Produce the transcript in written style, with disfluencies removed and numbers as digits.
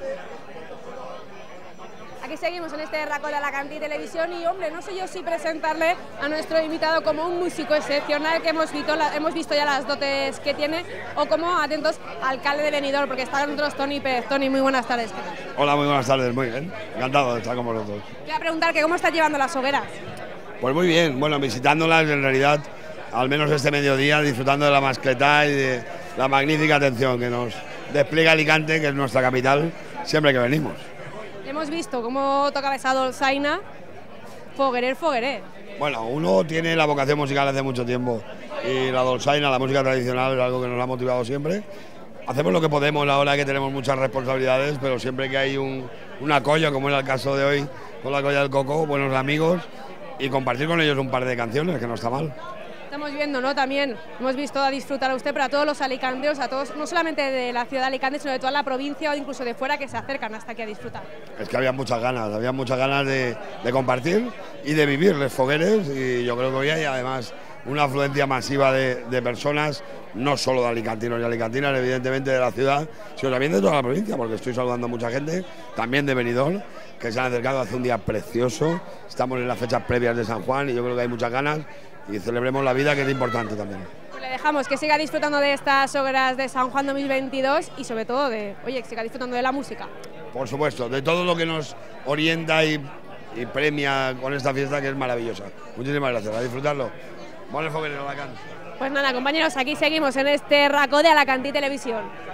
Aquí seguimos en este Racó de Alacantí Televisión y, hombre, no sé yo si presentarle a nuestro invitado como un músico excepcional que hemos visto ya las dotes que tiene, o como, atentos, alcalde de Benidorm, porque está con nosotros Toni Pérez. Toni, muy buenas tardes. ¿Qué tal? Hola, muy buenas tardes, muy bien. Encantado de estar con vosotros. Te voy a preguntar que cómo estás llevando las hogueras. Pues muy bien, bueno, visitándolas en realidad, al menos este mediodía, disfrutando de la mascletá y de la magnífica atención que nos despliega Alicante, que es nuestra capital, siempre que venimos. Hemos visto cómo tocaba esa dolçaina, foguerer. Bueno, uno tiene la vocación musical hace mucho tiempo y la dolçaina, la música tradicional, es algo que nos ha motivado siempre. Hacemos lo que podemos ahora que tenemos muchas responsabilidades, pero siempre que hay una colla, como era el caso de hoy, con la colla del Coco, buenos amigos, y compartir con ellos un par de canciones, que no está mal. Estamos viendo, ¿no? También hemos visto a disfrutar a usted, pero a todos los alicanteos, a todos, no solamente de la ciudad de Alicante, sino de toda la provincia o incluso de fuera, que se acercan hasta aquí a disfrutar. Es que había muchas ganas de compartir y de vivir los fogueres, y yo creo que hoy hay además una afluencia masiva de personas, no solo de alicantinos y alicantinas, evidentemente de la ciudad, sino también de toda la provincia, porque estoy saludando a mucha gente, también de Benidorm, que se han acercado. Hace un día precioso, estamos en las fechas previas de San Juan y yo creo que hay muchas ganas y celebremos la vida, que es importante también. Pues le dejamos que siga disfrutando de estas hogueras de San Juan 2022 y sobre todo que siga disfrutando de la música. Por supuesto, de todo lo que nos orienta y premia con esta fiesta, que es maravillosa. Muchísimas gracias, a disfrutarlo. Buen foguero, Alacant. Pues nada, compañeros, aquí seguimos en este Racó de Alacantí Televisión.